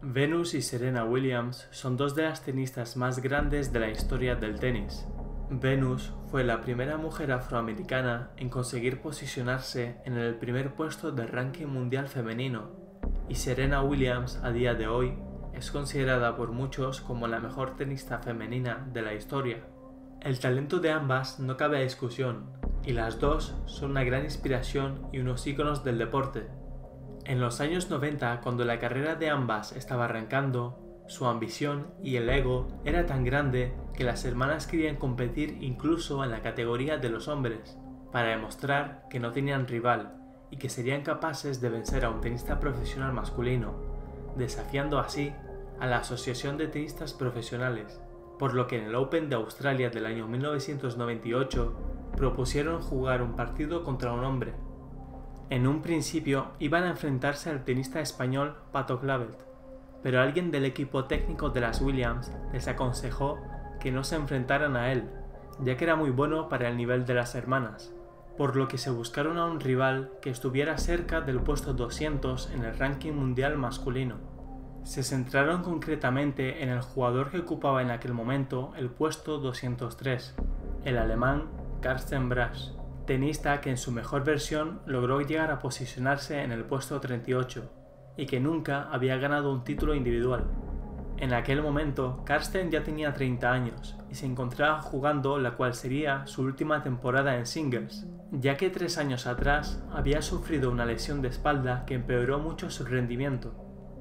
Venus y Serena Williams son dos de las tenistas más grandes de la historia del tenis. Venus fue la primera mujer afroamericana en conseguir posicionarse en el primer puesto del ranking mundial femenino, y Serena Williams a día de hoy es considerada por muchos como la mejor tenista femenina de la historia. El talento de ambas no cabe a discusión, y las dos son una gran inspiración y unos íconos del deporte. En los años 90, cuando la carrera de ambas estaba arrancando, su ambición y el ego era tan grande que las hermanas querían competir incluso en la categoría de los hombres, para demostrar que no tenían rival y que serían capaces de vencer a un tenista profesional masculino, desafiando así a la Asociación de Tenistas Profesionales, por lo que en el Open de Australia del año 1998 propusieron jugar un partido contra un hombre. En un principio iban a enfrentarse al tenista español Pato Clavet, pero alguien del equipo técnico de las Williams les aconsejó que no se enfrentaran a él, ya que era muy bueno para el nivel de las hermanas, por lo que se buscaron a un rival que estuviera cerca del puesto 200 en el ranking mundial masculino. Se centraron concretamente en el jugador que ocupaba en aquel momento el puesto 203, el alemán Karsten Braasch, tenista que en su mejor versión logró llegar a posicionarse en el puesto 38 y que nunca había ganado un título individual. En aquel momento, Karsten ya tenía 30 años y se encontraba jugando la cual sería su última temporada en singles, ya que 3 años atrás había sufrido una lesión de espalda que empeoró mucho su rendimiento.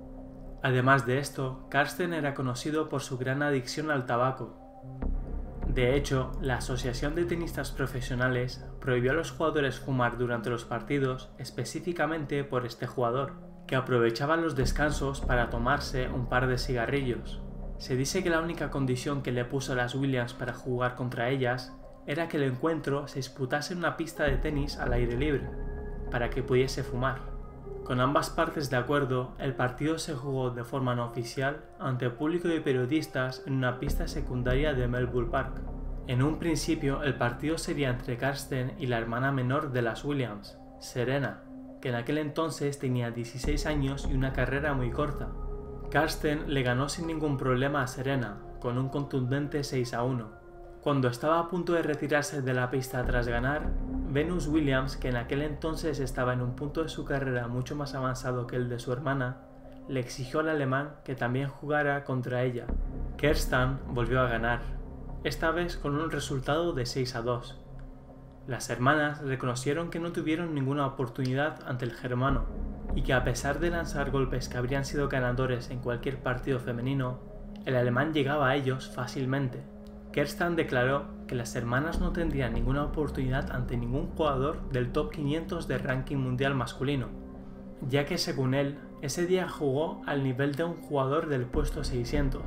Además de esto, Karsten era conocido por su gran adicción al tabaco. De hecho, la Asociación de Tenistas Profesionales prohibió a los jugadores fumar durante los partidos específicamente por este jugador, que aprovechaba los descansos para tomarse un par de cigarrillos. Se dice que la única condición que le puso a las Williams para jugar contra ellas era que el encuentro se disputase en una pista de tenis al aire libre, para que pudiese fumar. Con ambas partes de acuerdo, el partido se jugó de forma no oficial ante público y periodistas en una pista secundaria de Melbourne Park. En un principio, el partido sería entre Karsten y la hermana menor de las Williams, Serena, que en aquel entonces tenía 16 años y una carrera muy corta. Karsten le ganó sin ningún problema a Serena, con un contundente 6-1. Cuando estaba a punto de retirarse de la pista tras ganar, Venus Williams, que en aquel entonces estaba en un punto de su carrera mucho más avanzado que el de su hermana, le exigió al alemán que también jugara contra ella. Karsten volvió a ganar, esta vez con un resultado de 6-2. Las hermanas reconocieron que no tuvieron ninguna oportunidad ante el germano y que a pesar de lanzar golpes que habrían sido ganadores en cualquier partido femenino, el alemán llegaba a ellos fácilmente. Karsten declaró que las hermanas no tendrían ninguna oportunidad ante ningún jugador del top 500 del ranking mundial masculino, ya que según él, ese día jugó al nivel de un jugador del puesto 600.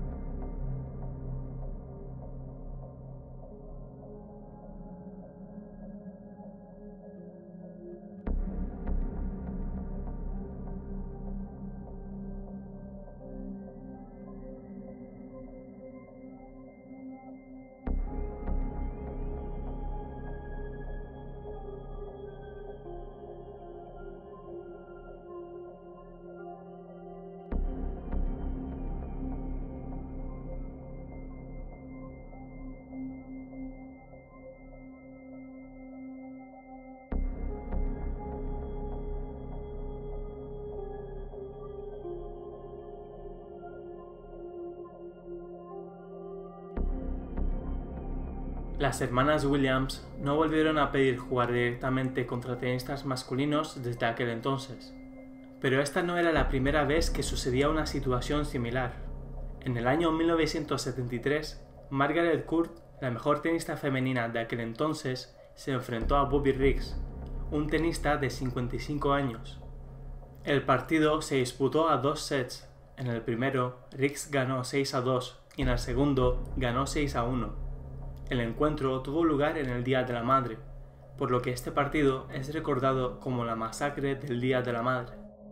Las hermanas Williams no volvieron a pedir jugar directamente contra tenistas masculinos desde aquel entonces, pero esta no era la primera vez que sucedía una situación similar. En el año 1973, Margaret Court, la mejor tenista femenina de aquel entonces, se enfrentó a Bobby Riggs, un tenista de 55 años. El partido se disputó a 2 sets. En el primero, Riggs ganó 6-2 y en el segundo ganó 6-1. El encuentro tuvo lugar en el Día de la Madre, por lo que este partido es recordado como la masacre del Día de la Madre.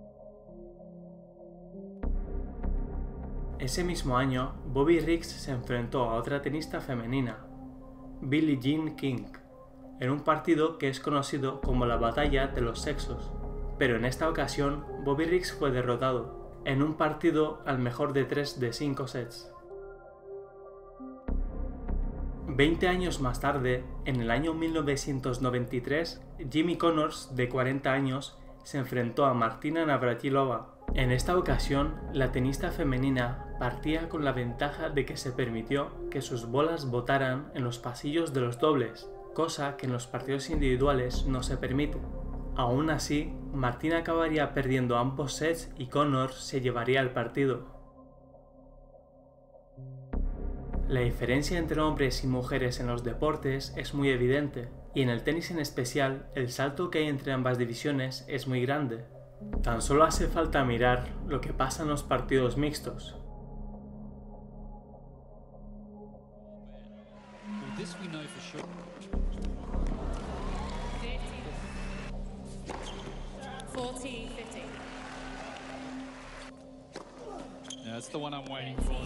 Ese mismo año, Bobby Riggs se enfrentó a otra tenista femenina, Billie Jean King, en un partido que es conocido como la Batalla de los Sexos, pero en esta ocasión Bobby Riggs fue derrotado. en un partido al mejor de 3 de 5 sets. 20 años más tarde, en el año 1993, Jimmy Connors, de 40 años, se enfrentó a Martina Navratilova. En esta ocasión, la tenista femenina partía con la ventaja de que se permitió que sus bolas botaran en los pasillos de los dobles, cosa que en los partidos individuales no se permite. Aún así, Martina acabaría perdiendo ambos sets y Connors se llevaría el partido. La diferencia entre hombres y mujeres en los deportes es muy evidente, y en el tenis en especial, el salto que hay entre ambas divisiones es muy grande. Tan solo hace falta mirar lo que pasa en los partidos mixtos. That's the one I'm waiting for.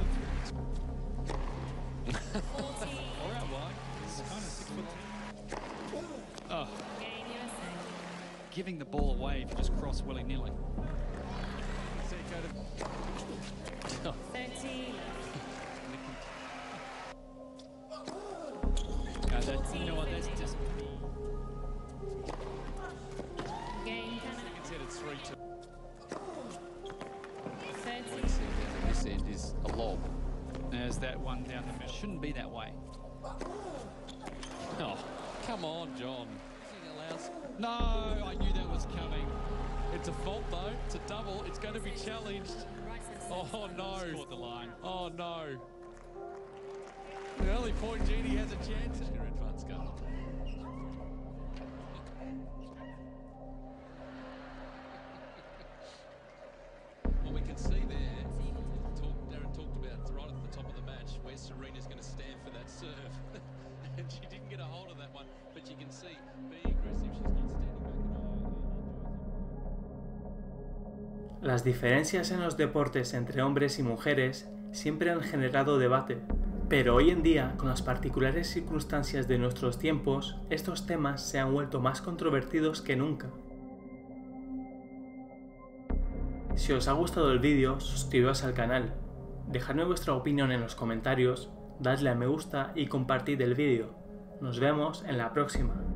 All right, well, it's kind of 6'10". Oh. Giving the ball away if you just cross willy-nilly. Oh. 13. You know what, that's just... Game It's hit at 3-2. 13. This end is a lob. There's that one down the middle. Shouldn't be that way. Oh, come on, John. No, I knew that was coming. It's a fault though. It's a double. It's going to be challenged. Oh no. Caught the line. Oh no. The early point, Genie has a chance. Advance goal. Well, we can see there, Darren talked about right at the top of the match where Serena's going to stand for that serve. And she didn't get a hold of that one, but you can see being aggressive, she's not standing back at all. Las diferencias en los deportes entre hombres y mujeres siempre han generado debate, pero hoy en día, con las particulares circunstancias de nuestros tiempos, estos temas se han vuelto más controvertidos que nunca. Si os ha gustado el vídeo, suscribiros al canal, dejadme vuestra opinión en los comentarios, dadle a me gusta y compartid el vídeo. Nos vemos en la próxima.